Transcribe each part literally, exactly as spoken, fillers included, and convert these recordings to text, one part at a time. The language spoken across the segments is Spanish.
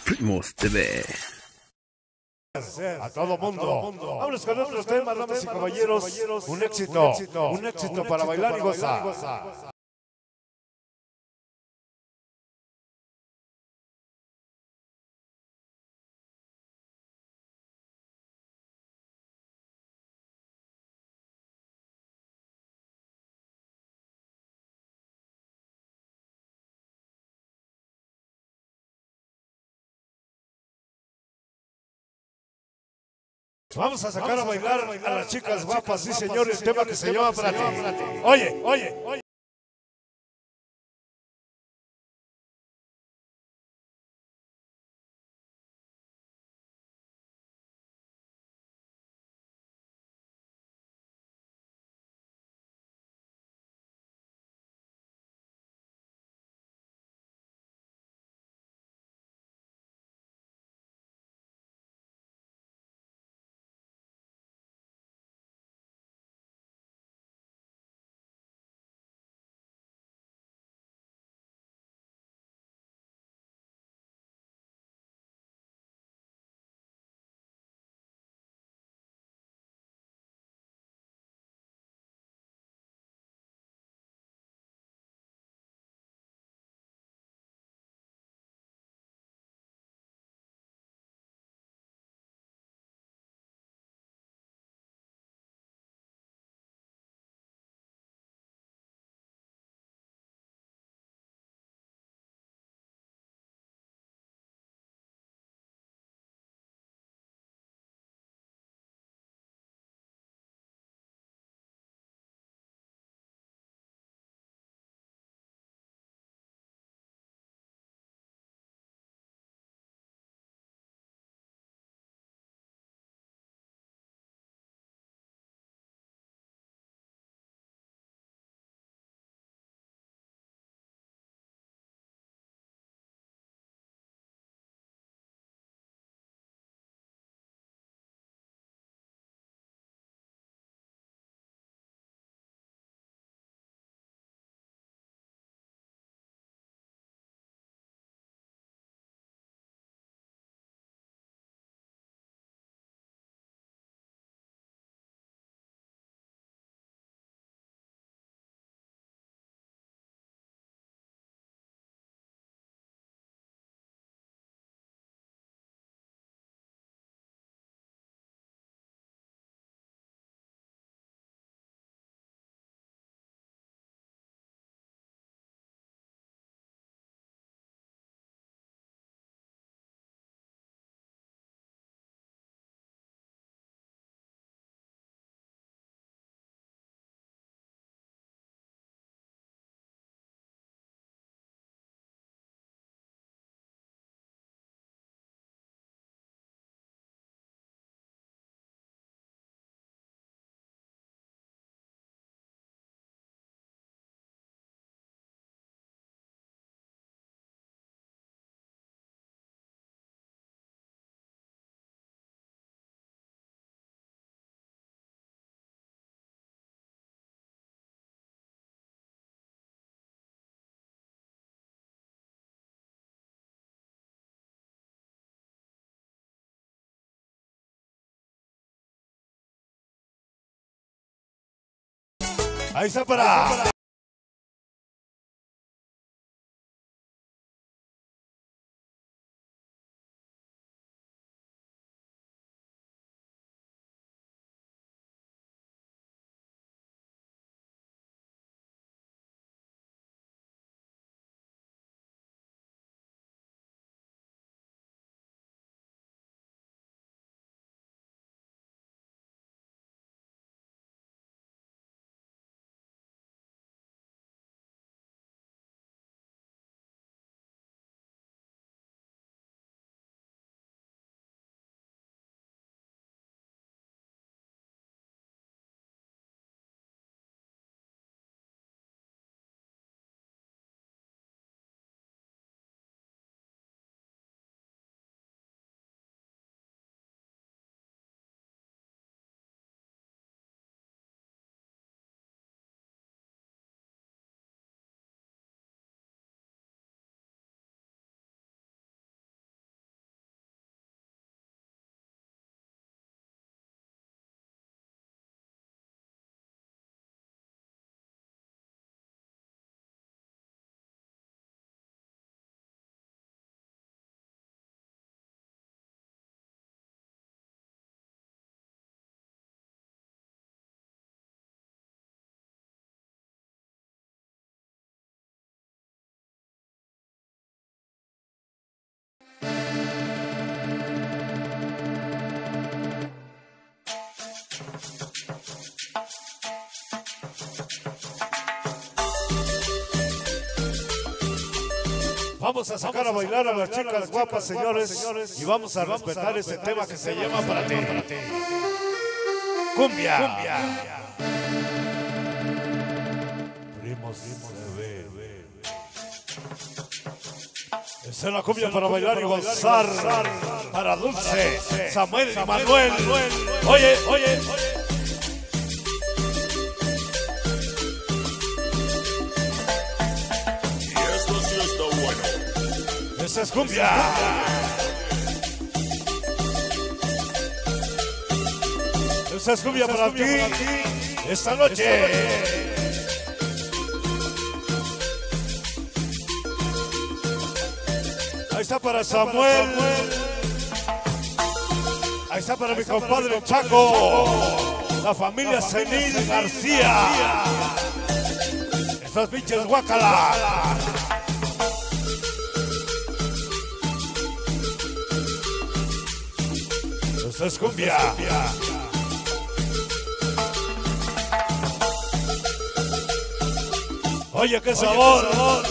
Primos T V. A todo mundo. Vámonos con otros temas, damas y caballeros. Un éxito, un éxito para bailar y gozar. Vamos a sacar a bailar a las chicas guapas, sí señores, tema que se llama para ti. Oye, oye, oye. Ahí está para... Vamos a sacar a bailar a las chicas guapas, señores, y vamos a respetar este tema que se llama Para ti. Cumbia. Cumbia. Primos, primos de bebé. Esa es la cumbia para bailar y gozar. Para Dulce, Samuel y Manuel. Oye, oye, oye. Esa es cumbia. Esa es cumbia para ti esta noche. Ahí está para Samuel. Ahí está para mi compadre Chaco. La familia Senil García. Estas pinches guácala. Esa es cumbia. Oye, qué sabor.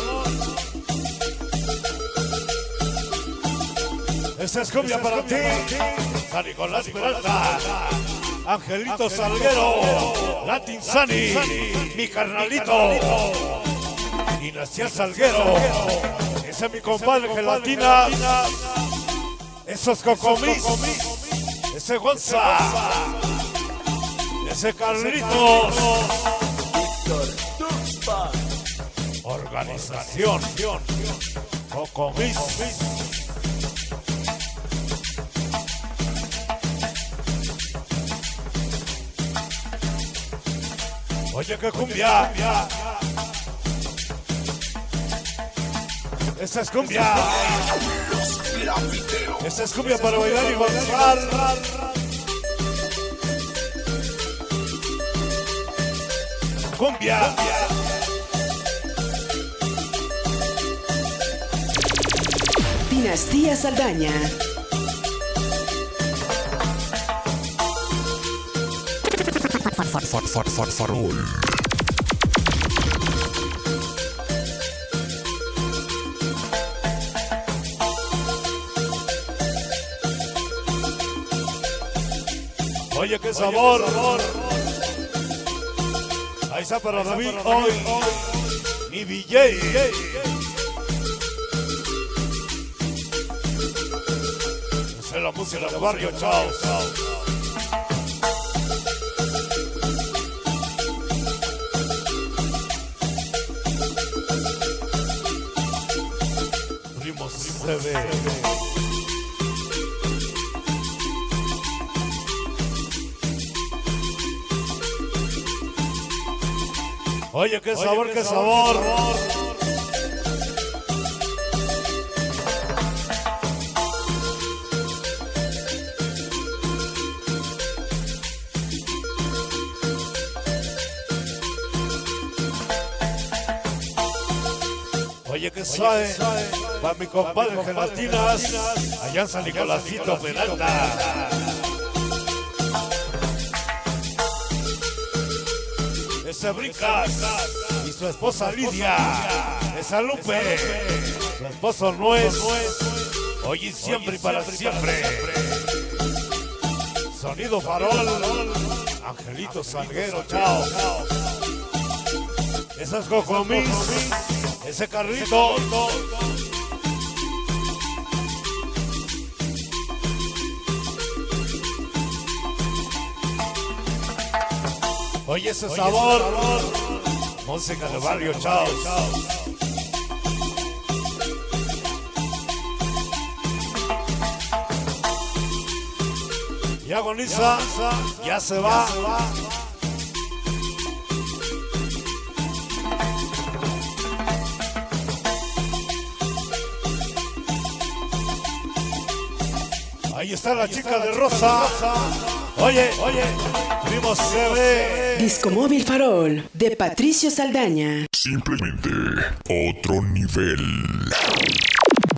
Esa es cumbia para ti. San Nicolás Peralta. Angelito Salguero. Latin Sani. Mi carnalito. Dinastía Salguero. Ese es mi compadre Gelatina. Esos Cocomis. Ese Gonza. Ese Carlitos. Organización Cocomis. Oye, qué cumbia. Esta es cumbia. Esta es cumbia para bailar y gozar. Cumbia. Dinastía Saldaña. Farol. Oye, qué sabor. Ahí está para David hoy. Mi D J. Esa es la música de barrio, chao. Primos se ve. Oye, qué sabor, Oye, qué, qué sabor. sabor. Oye, qué sabe, para mi compadre Gelatinas, allá en San Nicolásito Peralta. Ese Brincas y su esposa Lidia. Esa Lupe. Su esposo no es. Hoy y siempre y para siempre. Sonido Farol. Angelito Salguero, chao. Esas Cocomis. Ese Carlito. Oye, ese sabor. Música de barrio, chao. Y agoniza, ya se va. Ahí está la chica de rosa. Oye, oye, Primos se ve. Disco Móvil Farol de Patricio Saldaña. Simplemente otro nivel.